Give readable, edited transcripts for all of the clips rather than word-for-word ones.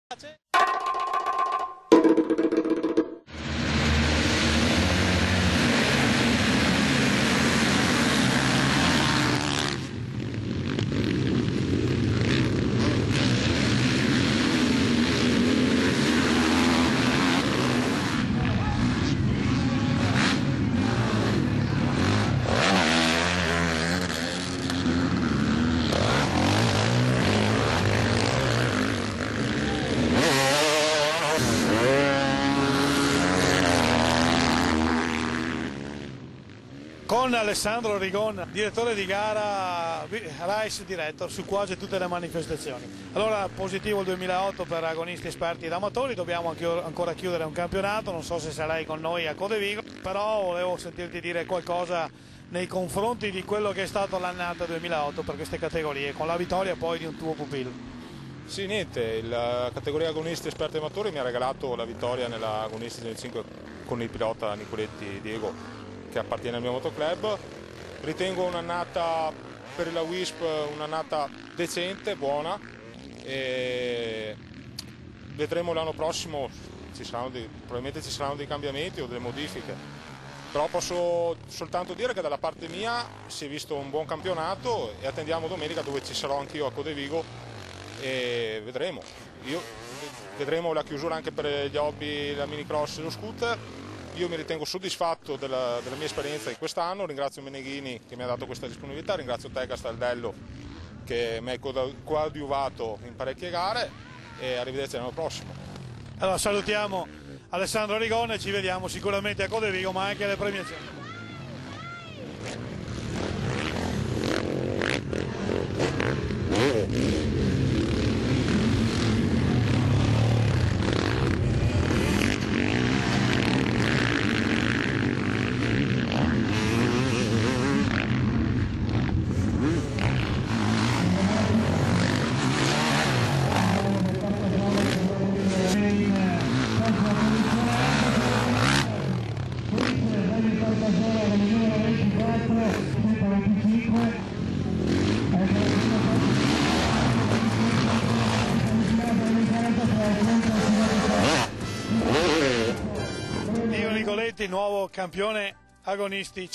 Con Alessandro Rigon, direttore di gara, Race Director su quasi tutte le manifestazioni. Allora, positivo il 2008 per agonisti esperti ed amatori, dobbiamo ancora chiudere un campionato, non so se sarai con noi a Codevigo, però volevo sentirti dire qualcosa nei confronti di quello che è stato l'annata 2008 per queste categorie, con la vittoria poi di un tuo pupillo. Sì, niente, la categoria agonisti esperti e amatori mi ha regalato la vittoria nella agonisti del 5 con il pilota Nicoletti Diego, che appartiene al mio motoclub. Ritengo un'annata per la WISP un'annata decente, e vedremo l'anno prossimo, probabilmente ci saranno dei cambiamenti o delle modifiche, però posso soltanto dire che dalla parte mia si è visto un buon campionato e attendiamo domenica, dove ci sarò anch'io a Codevigo, e vedremo la chiusura anche per gli hobby, la minicross e lo scooter. Io mi ritengo soddisfatto della mia esperienza di quest'anno, ringrazio Meneghini che mi ha dato questa disponibilità, ringrazio te Castaldello che mi hai coadiuvato in parecchie gare, e arrivederci l'anno prossimo. Allora salutiamo Alessandro Rigone e ci vediamo sicuramente a Codevigo, ma anche alle premiazioni. Nicoletti, nuovo campione agonisti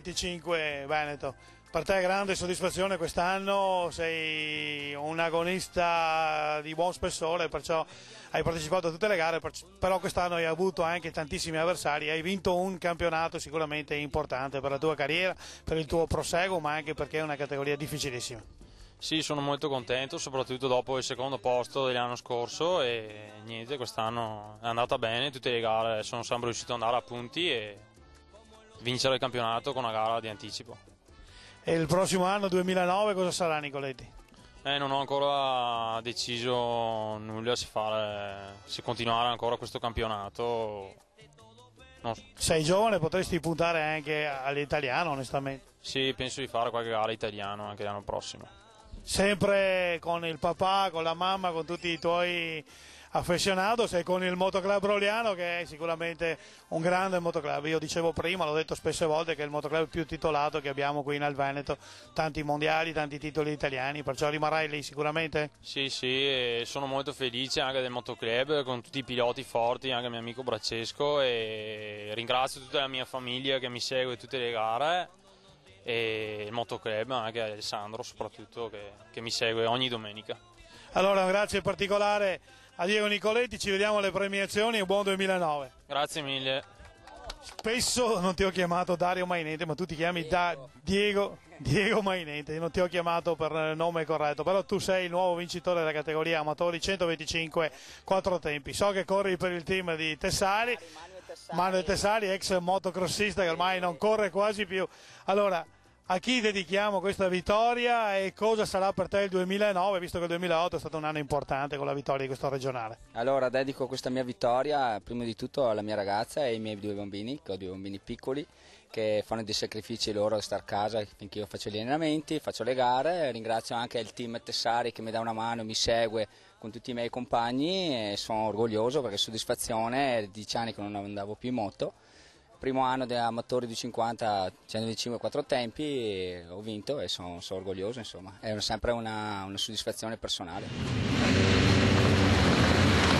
125 Veneto. Per te grande soddisfazione quest'anno, sei un agonista di buon spessore, perciò hai partecipato a tutte le gare, però quest'anno hai avuto anche tantissimi avversari, hai vinto un campionato sicuramente importante per la tua carriera, per il tuo proseguo, ma anche perché è una categoria difficilissima. Sì, sono molto contento, soprattutto dopo il secondo posto dell'anno scorso, e niente, quest'anno è andata bene, tutte le gare sono sempre riuscito ad andare a punti e vincere il campionato con una gara di anticipo. E il prossimo anno 2009 cosa sarà, Nicoletti? Non ho ancora deciso nulla se continuare ancora questo campionato. No. Sei giovane, potresti puntare anche all'italiano, onestamente. Sì, penso di fare qualche gara italiano anche l'anno prossimo. Sempre con il papà, con la mamma, con tutti i tuoi affezionados e con il motoclub Broliano, che è sicuramente un grande motoclub. Io dicevo prima, l'ho detto spesse volte, che è il motoclub più titolato che abbiamo qui nel Veneto, tanti mondiali, tanti titoli italiani, perciò rimarrai lì sicuramente? Sì, e sono molto felice anche del motoclub, con tutti i piloti forti, anche il mio amico Braccesco, e ringrazio tutta la mia famiglia che mi segue tutte le gare, e il motoclub, anche Alessandro soprattutto, che mi segue ogni domenica. Allora un grazie particolare a Diego Nicoletti, ci vediamo alle premiazioni e buon 2009. Grazie mille. Spesso non ti ho chiamato Dario Mainente, ma tu ti chiami Diego Mainente, io non ti ho chiamato per il nome corretto, però tu sei il nuovo vincitore della categoria amatori 125 quattro tempi. So che corri per il team di Tessari, Manuel Tessari, ex motocrossista che ormai non corre quasi più. Allora, a chi dedichiamo questa vittoria e cosa sarà per te il 2009, visto che il 2008 è stato un anno importante con la vittoria di questo regionale? Allora, dedico questa mia vittoria prima di tutto alla mia ragazza e ai miei due bambini, che ho due bambini piccoli, che fanno dei sacrifici loro a star a casa finché io faccio gli allenamenti, faccio le gare. Ringrazio anche il team Tessari che mi dà una mano, mi segue con tutti i miei compagni, e sono orgoglioso perché soddisfazione, è 10 anni che non andavo più in moto. Primo anno di amatori di 50, 125 quattro tempi, ho vinto e sono orgoglioso, insomma, è sempre una soddisfazione personale.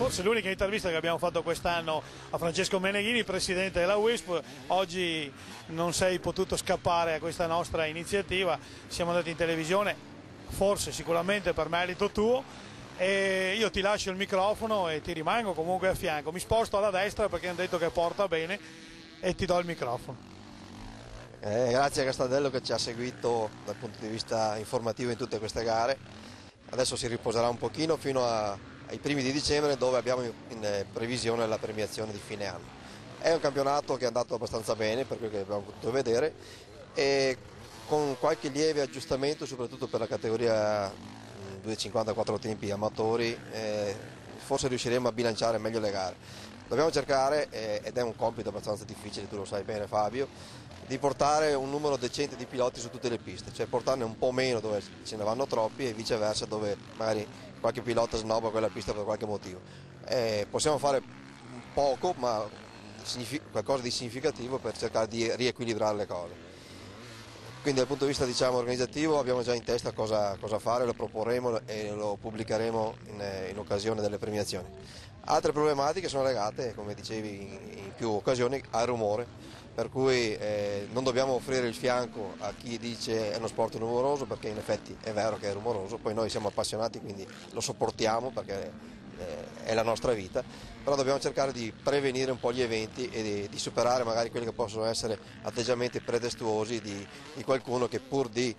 forse l'unica intervista che abbiamo fatto quest'anno a Francesco Meneghini, presidente della WISP. Oggi non sei potuto scappare a questa nostra iniziativa, siamo andati in televisione, forse sicuramente per merito tuo, e io ti lascio il microfono e ti rimango comunque a fianco. Mi sposto alla destra perché hanno detto che porta bene e ti do il microfono. Grazie a Castadello che ci ha seguito dal punto di vista informativo in tutte queste gare. Adesso si riposerà un pochino fino ai primi di dicembre, dove abbiamo in previsione la premiazione di fine anno. È un campionato che è andato abbastanza bene per quello che abbiamo potuto vedere, e con qualche lieve aggiustamento soprattutto per la categoria 2,54 tempi amatori, forse riusciremo a bilanciare meglio le gare. Dobbiamo cercare, ed è un compito abbastanza difficile, tu lo sai bene Fabio, di portare un numero decente di piloti su tutte le piste, cioè portarne un po' meno dove ce ne vanno troppi e viceversa dove magari qualche pilota snobba quella pista per qualche motivo. Possiamo fare poco, ma qualcosa di significativo per cercare di riequilibrare le cose. Quindi dal punto di vista, diciamo, organizzativo abbiamo già in testa cosa fare, lo proporremo e lo pubblicheremo in occasione delle premiazioni. Altre problematiche sono legate, come dicevi in più occasioni, al rumore, per cui non dobbiamo offrire il fianco a chi dice è uno sport rumoroso, perché in effetti è vero che è rumoroso, poi noi siamo appassionati quindi lo sopportiamo perché è la nostra vita, però dobbiamo cercare di prevenire un po' gli eventi e di superare magari quelli che possono essere atteggiamenti pretestuosi di qualcuno che pur di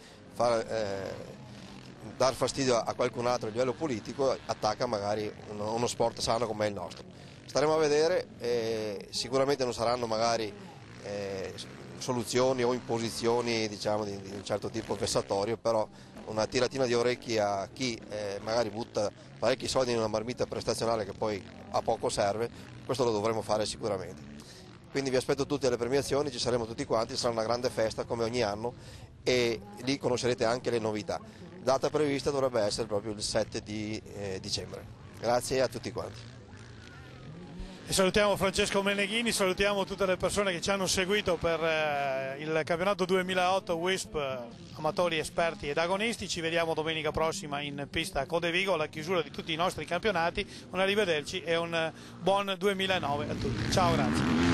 dar fastidio a qualcun altro a livello politico attacca magari uno sport sano come è il nostro. Staremo a vedere, sicuramente non saranno magari soluzioni o imposizioni, diciamo, di un certo tipo vessatorio, però una tiratina di orecchi a chi magari butta parecchi soldi in una marmita prestazionale che poi a poco serve, questo lo dovremo fare sicuramente. Quindi vi aspetto tutti alle premiazioni, ci saremo tutti quanti, sarà una grande festa come ogni anno e lì conoscerete anche le novità. Data prevista dovrebbe essere proprio il 7 di dicembre. Grazie a tutti quanti. E salutiamo Francesco Meneghini, salutiamo tutte le persone che ci hanno seguito per il campionato 2008 WISP amatori, esperti ed agonisti. Ci vediamo domenica prossima in pista a Codevigo alla chiusura di tutti i nostri campionati. Un arrivederci e un buon 2009 a tutti. Ciao, grazie.